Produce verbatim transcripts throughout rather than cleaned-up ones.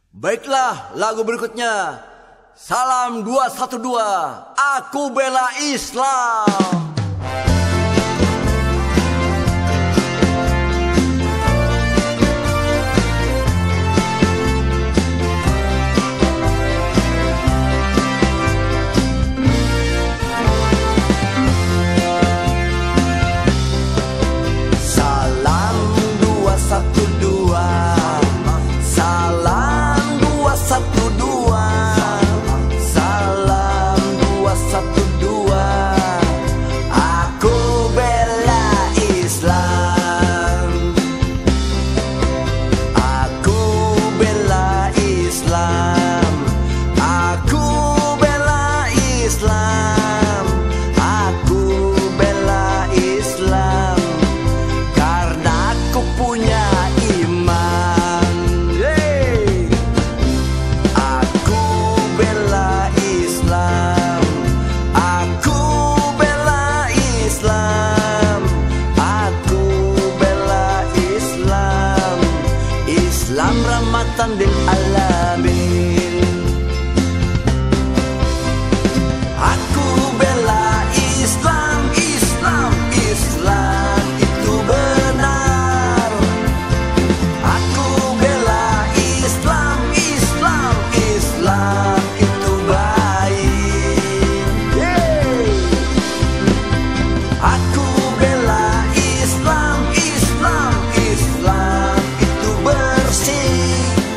Baiklah, lagu berikutnya. Salam dua satu dua, aku bela Islam. Islam rahmatan lil alamin. Aku bela Islam, Islam, Islam itu benar. Aku bela Islam, Islam, Islam itu baik. Yeay. Aku bela Islam, Islam, Islam itu bersih.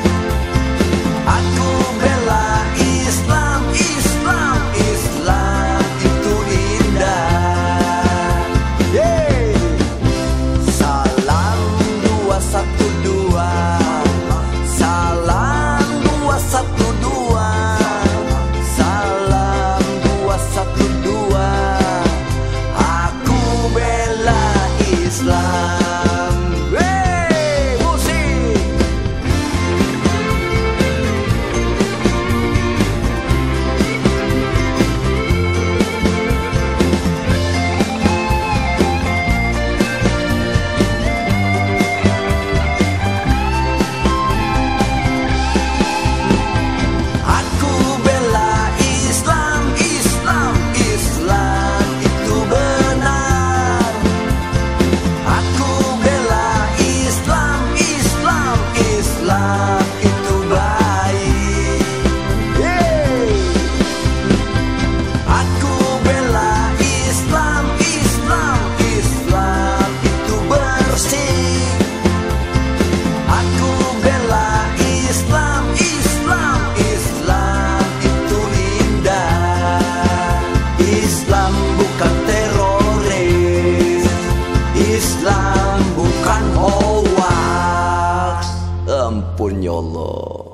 Aku bela Islam, Islam, Islam itu indah. Yeay. Salam dua satu dua, salam dua satu dua, salam dua satu dua, aku bela Islam. Yeay, musik. Aku bela Islam, Islam, Islam itu benar. Aku bela Islam, Islam, Islam itu baik. Yeay. Aku bela Islam, Islam, Islam itu bersih. Aku bela Islam, Islam, Islam itu indah. Islam bukan teroris, Islam bukan hoax. Ampun ya Allah.